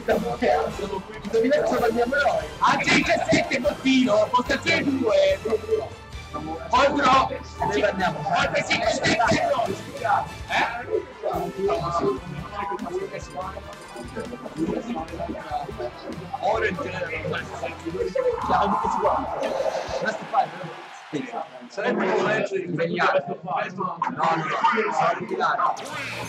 Indovina cosa parliamo noi? Anche 17 bottino, postazione 2. Poi però, ne parliamo. Poi 5 ora in genere non sarebbe un legge impegnato. No, sono ritirato.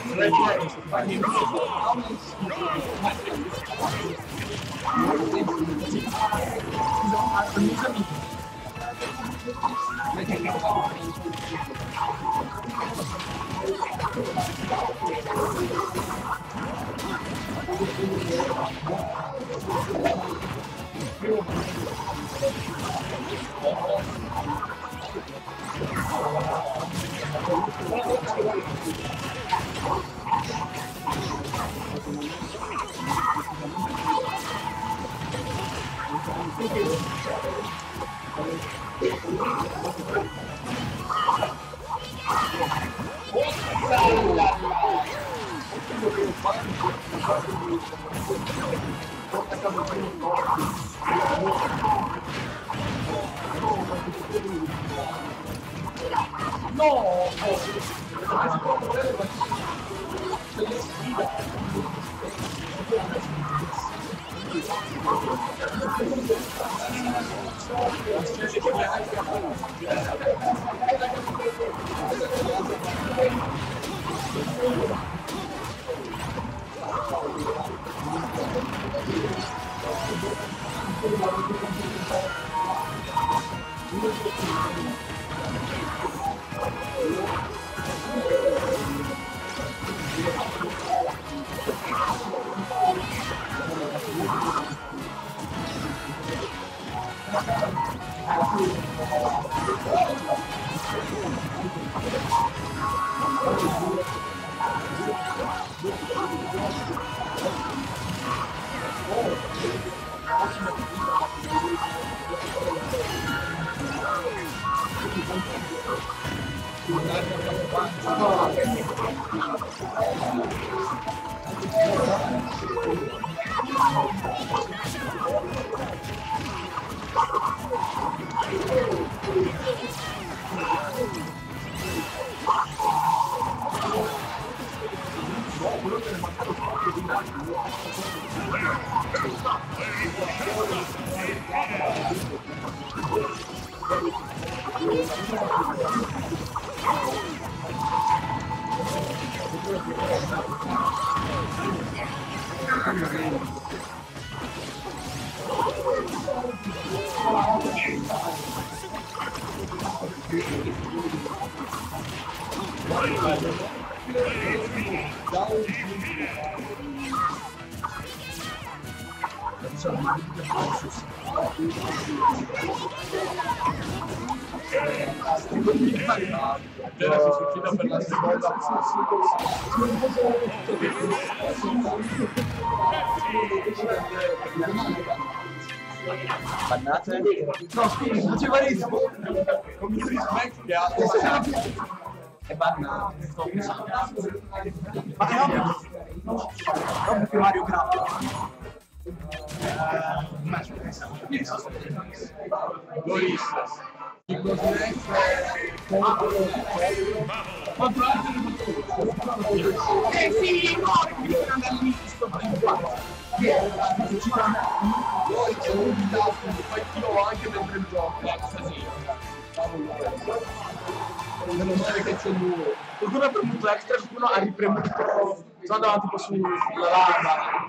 Si succeda per la seconda Bannate? No, non c'è malissimo. con il Smack che ha È bannato. Ma è ovvio. Ovvio che Mario Kart. Goristas. Sì, no, mi sono andato lì, sto preoccupato. Poi c'è un tasto, poi tiro anche mentre gioco. Così. Meno male che c'è lui. Qualcuno ha premuto extra, qualcuno ha ripremuto. Sono andato tipo sulla lava.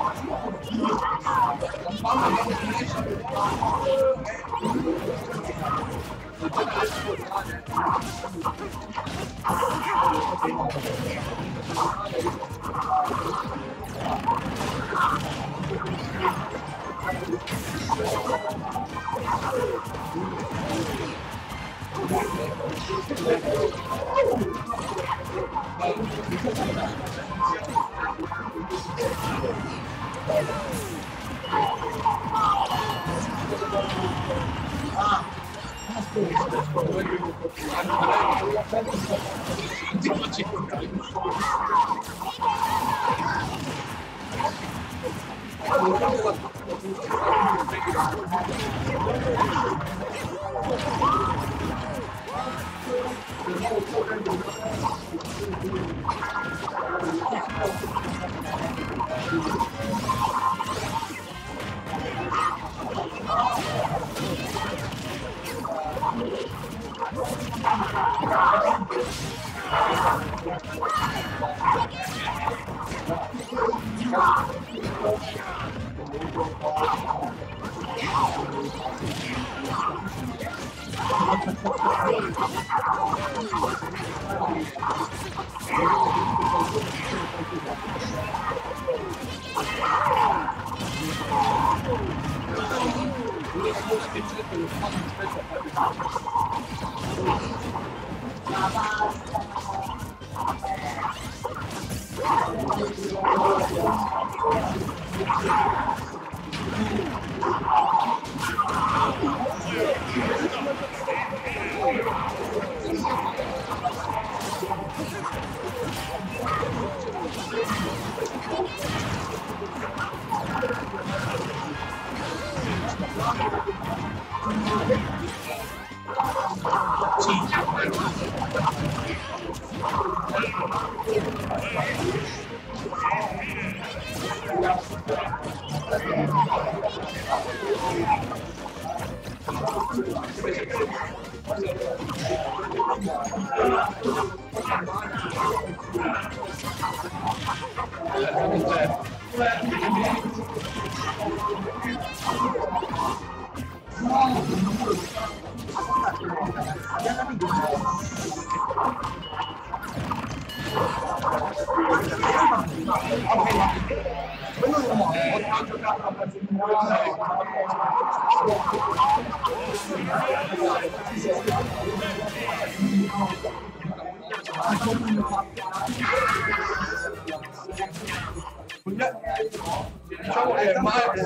Diciamo che Max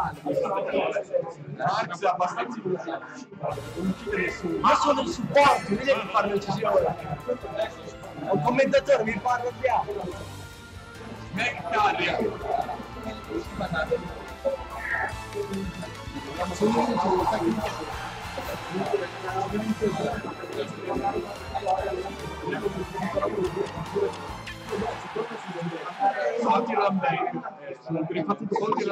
è abbastanza Ma sono il supporto, non devi fare decisione. Un commentatore mi parla piano. McCarrier. Solti Lambert. Sono rifatto Solti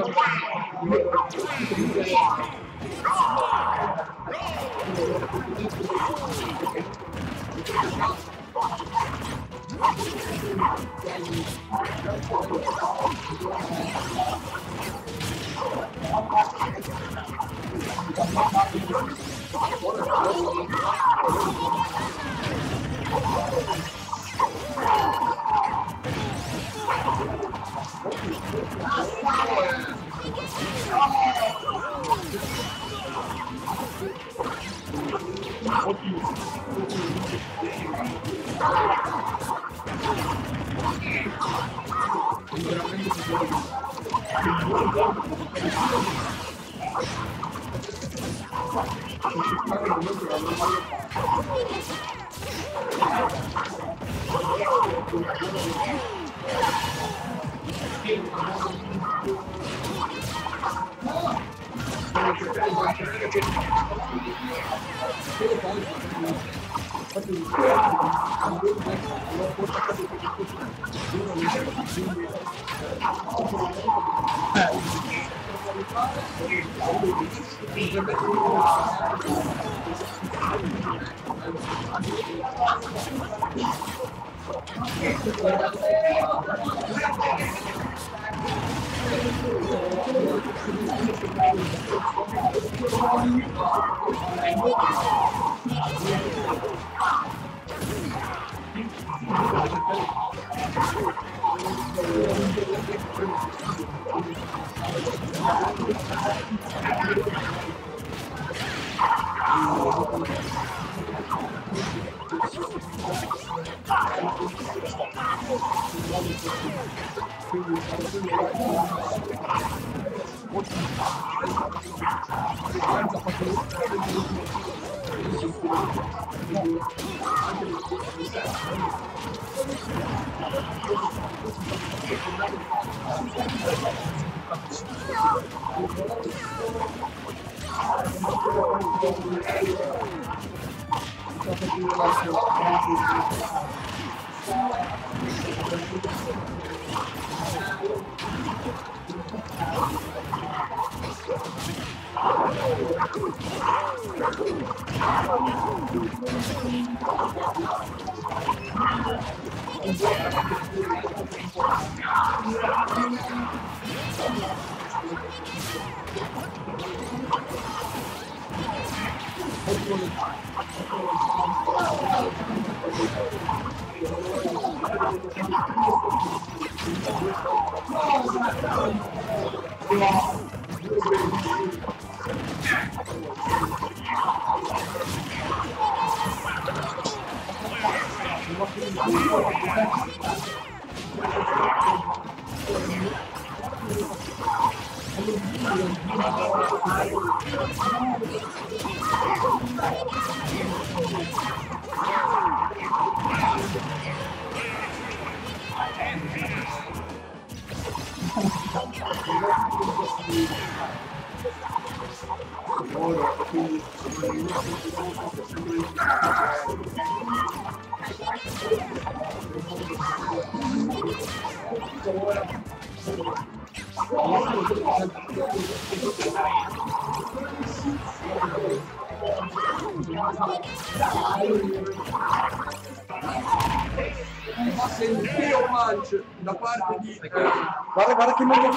Sentire omaggio da parte di Guarda che mi ho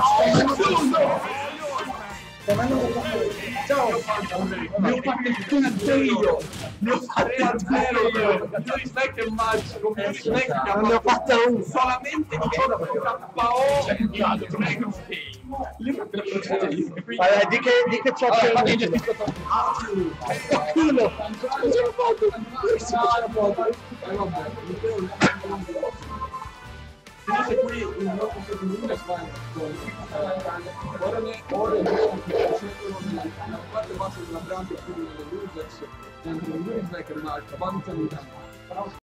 fatto. Ciao, ne ho fatte tutte io, ne ho fatte zero io, Snack e Match, con Snack che non ne ho fatta una. solamente 18 KO Dragon Stain. Vabbè, di che c'ho Culo! Finisce qui il nostro secondo Spagna. Ora la parte bassa della branca più delle losers, mentre il Snack e Match avanzano.